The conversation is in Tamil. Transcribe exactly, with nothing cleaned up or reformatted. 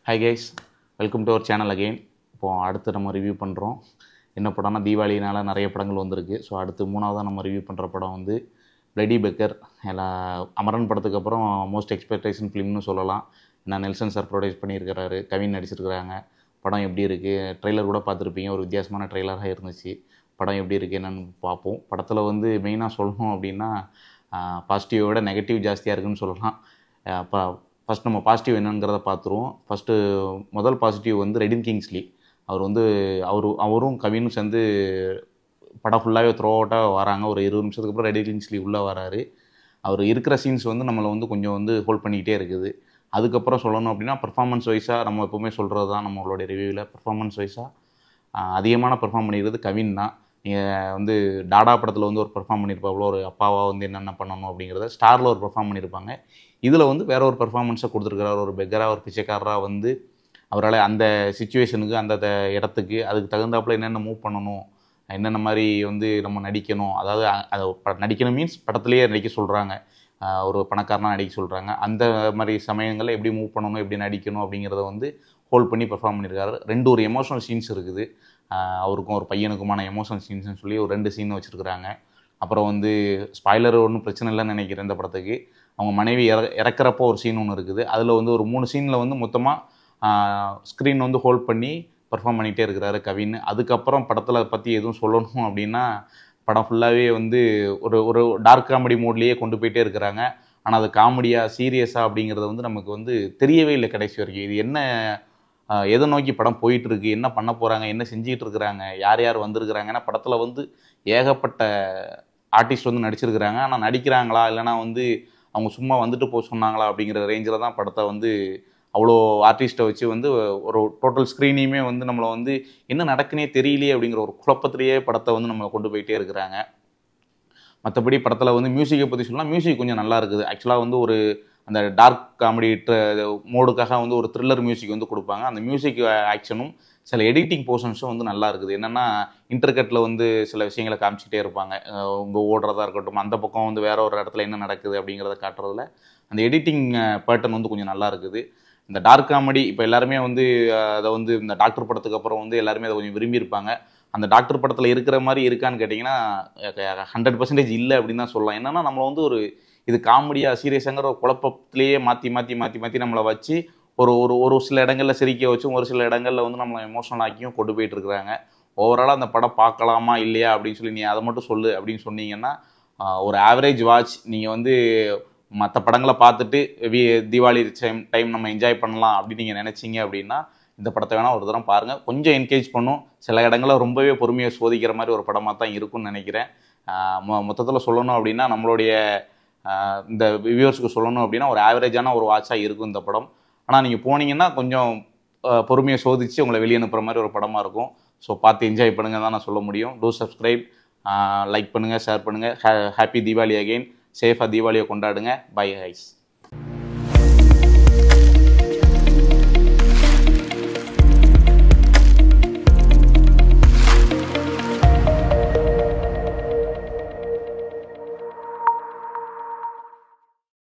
Hi guys, welcome to our channel again. இப்போ அடுத்து நம்ம ரிவ்யூ பண்ணுறோம். என்ன படம்னா தீபாவளினால நிறைய படங்கள் வந்திருக்கு. ஸோ அடுத்து மூணாவதாக நம்ம ரிவ்யூ பண்ணுற படம் வந்து பிளடி பெக்கர். எல்லாம் அமரன் படத்துக்கு அப்புறம் மோஸ்ட் எக்ஸ்பெக்டேஷன் ஃபிலிம்னு சொல்லலாம். ஏன்னா நெல்சன் சார் ப்ரொடியூஸ் பண்ணியிருக்கிறாரு, கவின் நடிச்சிருக்கிறாங்க. படம் எப்படி இருக்குது, ட்ரெய்லர் கூட பார்த்துருப்பீங்க. ஒரு வித்தியாசமான ட்ரெய்லராக இருந்துச்சு. படம் எப்படி இருக்குது என்னென்னு பார்ப்போம். படத்தில் வந்து மெயினாக சொல்லணும் அப்படின்னா பாசிட்டிவை விட நெகட்டிவ் ஜாஸ்தியாக இருக்குதுன்னு சொல்லலாம். இப்போ ஃபஸ்ட் நம்ம பாசிட்டிவ் என்னங்கிறத பார்த்துருவோம். ஃபஸ்ட்டு முதல் பாசிட்டிவ் வந்து ரெடின் கிங்ஸ்லி. அவர் வந்து அவரு அவரும் கவினும் சேர்ந்து படம் ஃபுல்லாகவே த்ரோ அவுட்டாக வராங்க. ஒரு இருபது நிமிஷத்துக்கு அப்புறம் ரெடின் கிங்ஸ்லி உள்ளே வராரு. அவர் இருக்கிற சீன்ஸ் வந்து நம்மளை வந்து கொஞ்சம் வந்து ஹோல்ட் பண்ணிக்கிட்டே இருக்குது. அதுக்கப்புறம் சொல்லணும் அப்படின்னா பர்ஃபார்மன்ஸ் வைஸாக நம்ம எப்போவுமே சொல்கிறது தான் நம்மளுடைய ரிவ்யூவில். பர்ஃபார்மன்ஸ் வைஸாக அதிகமான பர்ஃபார்ம் பண்ணிக்கிறது கவின் தான். நீங்கள் வந்து டாடா படத்தில் வந்து ஒரு பர்ஃபார்ம் பண்ணியிருப்பாங்களோ, ஒரு அப்பாவாக வந்து என்னென்ன பண்ணணும் அப்படிங்கிறத ஸ்டாரில் ஒரு பர்ஃபார்ம் பண்ணியிருப்பாங்க. இதில் வந்து வேற ஒரு பர்ஃபார்மன்ஸை கொடுத்துருக்கிறார். ஒரு பெக்கராக, ஒரு பிச்சைக்காரராக வந்து அவரால் அந்த சிச்சுவேஷனுக்கு, அந்த இடத்துக்கு அதுக்கு தகுந்தாப்பில் என்னென்ன மூவ் பண்ணணும், என்னென்ன மாதிரி வந்து நம்ம நடிக்கணும், அதாவது அதை நடிக்கணும் மீன்ஸ் படத்துலேயே நடிக்க சொல்கிறாங்க. ஒரு பணக்காரனாக நடிக்க சொல்கிறாங்க. அந்த மாதிரி சமயங்களில் எப்படி மூவ் பண்ணணும், எப்படி நடிக்கணும் அப்படிங்கிறத வந்து ஹோல்ட் பண்ணி பர்ஃபார்ம் பண்ணியிருக்காரு. ரெண்டு ஒரு எமோஷனல் சீன்ஸ் இருக்குது. அவருக்கும் ஒரு பையனுக்குமான எமோஷனல் சீன்ஸ்னு சொல்லி ஒரு ரெண்டு சீன் வச்சுருக்குறாங்க. அப்புறம் வந்து ஸ்பாய்லர் ஒன்றும் பிரச்சனை இல்லைன்னு நினைக்கிறேன். இந்த படத்துக்கு அவங்க மனைவி இற இறக்குறப்போ ஒரு சீன் ஒன்று இருக்குது. அதில் வந்து ஒரு மூணு சீனில் வந்து மொத்தமாக ஸ்க்ரீன் வந்து ஹோல்ட் பண்ணி பர்ஃபார்ம் பண்ணிகிட்டே இருக்கிறாரு கவின். அதுக்கப்புறம் படத்தில் பற்றி எதுவும் சொல்லணும் அப்படின்னா படம் ஃபுல்லாகவே வந்து ஒரு ஒரு டார்க் காமெடி மோட்லேயே கொண்டு போயிட்டே இருக்கிறாங்க. ஆனால் அது காமெடியாக சீரியஸாக அப்படிங்கிறது வந்து நமக்கு வந்து தெரியவே இல்லை கடைசி வரைக்கும். இது என்ன, எதை நோக்கி படம் போயிட்டுருக்கு, என்ன பண்ண போகிறாங்க, என்ன செஞ்சிகிட்டு இருக்கிறாங்க, யார் யார் வந்திருக்கிறாங்க. ஏன்னா படத்தில் வந்து ஏகப்பட்ட ஆர்டிஸ்ட் வந்து நடிச்சிருக்கிறாங்க. ஆனால் நடிக்கிறாங்களா இல்லைனா வந்து அவங்க சும்மா வந்துட்டு போக சொன்னாங்களா அப்படிங்கிற ரேஞ்சில் தான் படத்தை வந்து அவ்வளோ ஆர்டிஸ்ட்டை வச்சு வந்து ஒரு டோட்டல் ஸ்க்ரீனையுமே வந்து நம்மளை வந்து என்ன நடக்குன்னே தெரியலையே அப்படிங்கிற ஒரு குழப்பத்திலேயே படத்தை வந்து நம்மளை கொண்டு போயிட்டே இருக்கிறாங்க. மற்றபடி படத்தில் வந்து மியூசிக்கை பற்றி சொல்லலாம். மியூசிக் கொஞ்சம் நல்லா இருக்குது. ஆக்சுவலாக வந்து ஒரு அந்த டார்க் காமெடி மோடுக்காக வந்து ஒரு த்ரில்லர் மியூசிக் வந்து கொடுப்பாங்க. அந்த மியூசிக் ஆக்ஷனும் சில எடிட்டிங் போர்ஷன்ஸும் வந்து நல்லா இருக்குது. என்னென்னா இன்டர்கட்டில் வந்து சில விஷயங்களை காமிச்சிக்கிட்டே இருப்பாங்க. உங்கள் ஓடுறதா இருக்கட்டும், அந்த பக்கம் வந்து வேற ஒரு இடத்துல என்ன நடக்குது அப்படிங்கிறத காட்டுறதுல அந்த எடிட்டிங் பேட்டர்ன் வந்து கொஞ்சம் நல்லா இருக்குது. இந்த டார்க் காமெடி இப்போ எல்லாருமே வந்து அதை வந்து இந்த டாக்டர் படத்துக்கு அப்புறம் வந்து எல்லாருமே அதை கொஞ்சம் விரும்பியிருப்பாங்க. அந்த டாக்டர் படத்தில் இருக்கிற மாதிரி இருக்கான்னு கேட்டிங்கன்னா ஹண்ட்ரட் பர்சன்டேஜ் இல்லை அப்படின்னு தான் சொல்லலாம். என்னென்னா நம்மளை வந்து ஒரு இது காமெடியாக சீரியஸாங்கிற ஒரு குழப்பத்திலேயே மாற்றி மாற்றி மாற்றி மாற்றி நம்மளை வச்சு ஒரு ஒரு ஒரு சில இடங்களில் சிரிக்க வச்சும் ஒரு சில இடங்களில் வந்து நம்மளை எமோஷனல் ஆக்கியும் கொண்டு போயிட்டு இருக்கிறாங்க. ஓவராலாக அந்த படம் பார்க்கலாமா இல்லையா அப்படின்னு சொல்லி நீ அதை மட்டும் சொல்லு அப்படின்னு சொன்னீங்கன்னா ஒரு ஆவரேஜ் வாட்ச். நீங்கள் வந்து மற்ற படங்களை பார்த்துட்டு தீபாவளி டைம் டைம் நம்ம என்ஜாய் பண்ணலாம் அப்படின்னு நீங்கள் நினச்சிங்க அப்படின்னா இந்த படத்தை வேணால் ஒரு தரம் பாருங்கள். கொஞ்சம் என்கேஜ் பண்ணும். சில இடங்களில் ரொம்பவே பொறுமையை சோதிக்கிற மாதிரி ஒரு படமாக தான் இருக்கும்னு நினைக்கிறேன். மொ மொத்தத்தில் சொல்லணும் அப்படின்னா நம்மளுடைய இந்த வியூவர்ஸுக்கு சொல்லணும் அப்படின்னா ஒரு ஆவரேஜான ஒரு வாட்சாக இருக்கும் இந்த படம். ஆனால் நீங்கள் போனீங்கன்னா கொஞ்சம் பொறுமையை சோதித்து உங்களை வெளியே அனுப்புகிற மாதிரி ஒரு படமாக இருக்கும். ஸோ பார்த்து என்ஜாய் பண்ணுங்கள் தான் நான் சொல்ல முடியும். டூ சப்ஸ்கிரைப், லைக் பண்ணுங்கள், ஷேர் பண்ணுங்கள். Hey happy Deepavali again. சேஃபாக தீபாவளியை கொண்டாடுங்க. Bye highs.